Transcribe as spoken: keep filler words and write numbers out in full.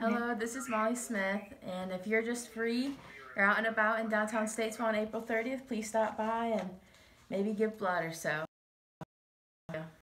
Hello, this is Molly Smith, and if you're just free or out and about in downtown Statesville on April thirtieth, please stop by and maybe give blood or so.